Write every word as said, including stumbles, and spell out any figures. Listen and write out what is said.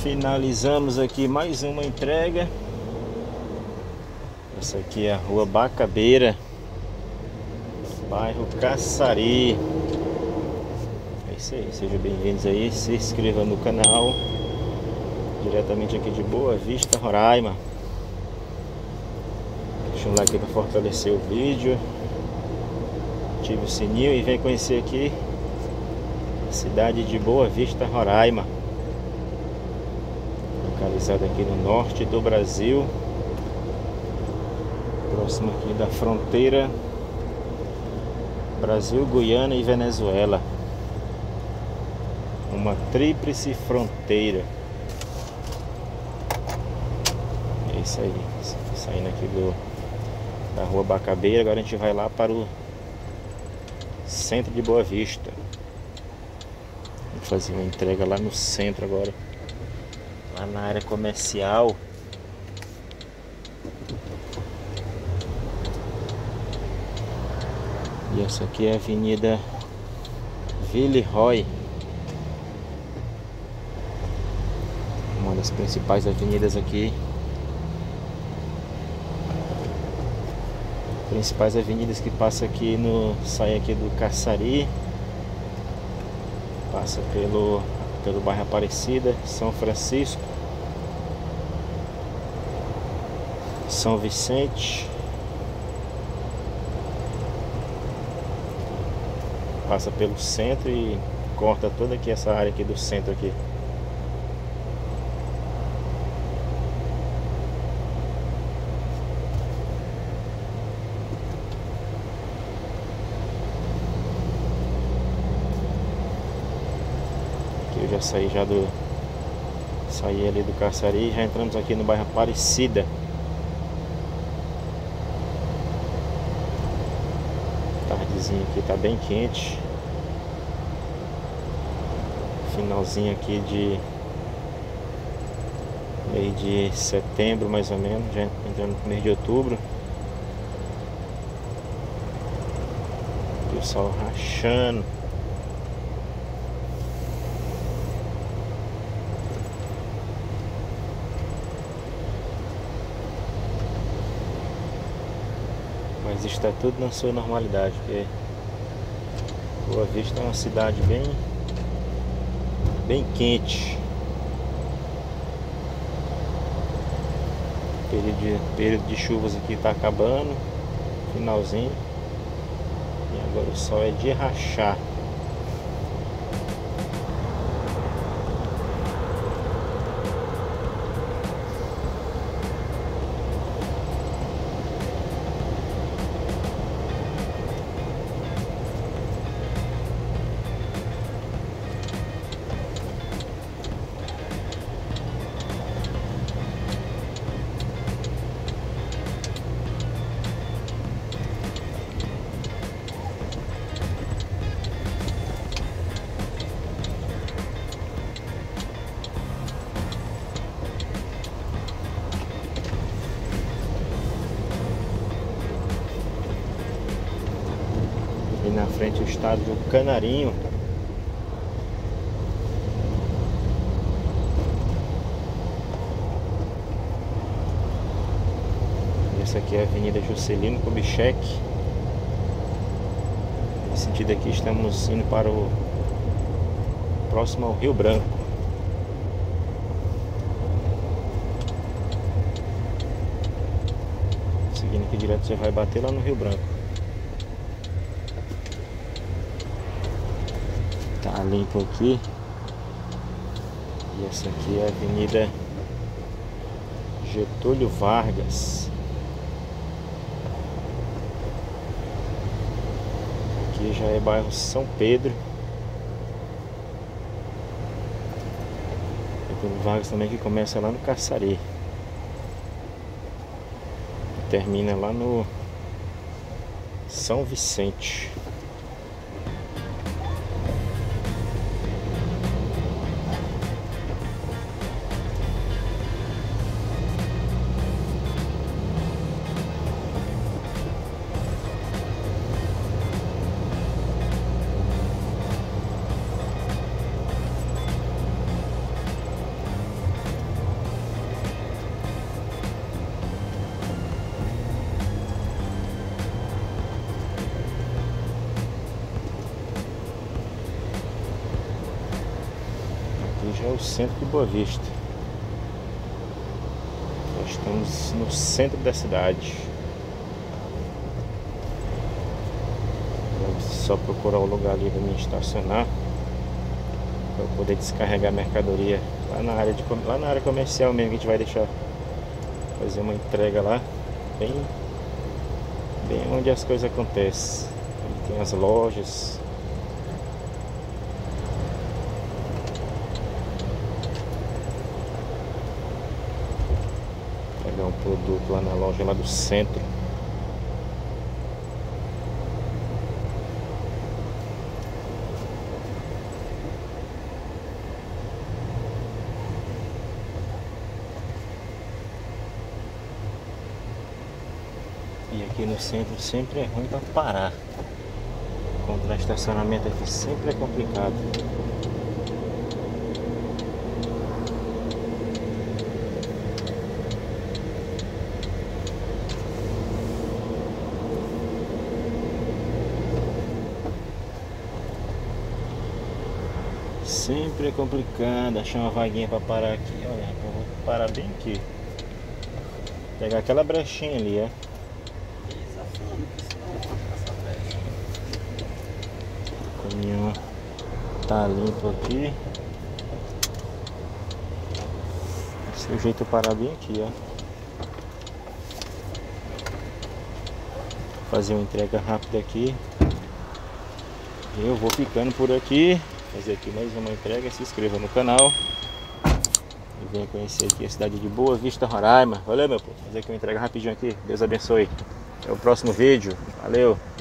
Finalizamos aqui mais uma entrega. Essa aqui é a Rua Bacabeira, bairro Caçari. É isso aí, sejam bem-vindos aí, se inscreva no canal. Diretamente aqui de Boa Vista, Roraima. Deixa um like aí para fortalecer o vídeo. Ative o sininho e vem conhecer aqui a cidade de Boa Vista, Roraima. Localizada aqui no norte do Brasil, próximo aqui da fronteira Brasil, Guiana e Venezuela. Uma tríplice fronteira. É isso aí, saindo aqui do, da Rua Bacabeira. Agora a gente vai lá para o centro de Boa Vista. Vamos fazer uma entrega lá no centro agora, lá na área comercial. E essa aqui é a Avenida Villeroy, uma das principais avenidas aqui. Principais avenidas que passa aqui no sai aqui do Caçari, passa pelo pelo bairro Aparecida, São Francisco, São Vicente, passa pelo centro e corta toda aqui essa área aqui do centro aqui. Aqui eu já saí já do saí ali do Caçari, já entramos aqui no bairro Aparecida. Tardezinho aqui tá bem quente. Finalzinho aqui de mês de setembro, mais ou menos, já entrando no mês de outubro. E o sol rachando. Mas está tudo na sua normalidade, porque Boa Vista é uma cidade bem bem quente. Período de, período de chuvas aqui está acabando, finalzinho. E agora o sol é de rachar. E na frente o estado do Canarinho. Essa aqui é a Avenida Juscelino Kubitschek. Nesse sentido aqui estamos indo para o próximo ao Rio Branco. Seguindo aqui direto, você vai bater lá no Rio Branco. Tá limpo aqui. E essa aqui é a Avenida Getúlio Vargas. Aqui já é bairro São Pedro. Getúlio Vargas também, que começa lá no Caçari e termina lá no São Vicente. Aqui já é o centro de Boa Vista. Nós estamos no centro da cidade. Vou só procurar o lugar ali para me estacionar, para eu poder descarregar a mercadoria lá na área de lá na área comercial mesmo, que a gente vai deixar fazer uma entrega lá, bem bem onde as coisas acontecem. Tem as lojas. Pegar um produto lá na loja lá do centro. E aqui no centro sempre é ruim para parar. Encontrar estacionamento aqui sempre é complicado. Sempre é complicado achar uma vaguinha para parar aqui. Olha, eu vou parar bem aqui. Pegar aquela brechinha ali, ó. O caminhão tá limpo aqui. Esse é o jeito de parar bem aqui, ó. Fazer uma entrega rápida aqui. Eu vou ficando por aqui. Fazer aqui mais uma entrega. Se inscreva no canal e venha conhecer aqui a cidade de Boa Vista, Roraima. Valeu, meu povo. Fazer aqui uma entrega rapidinho aqui. Deus abençoe. Até o próximo vídeo. Valeu.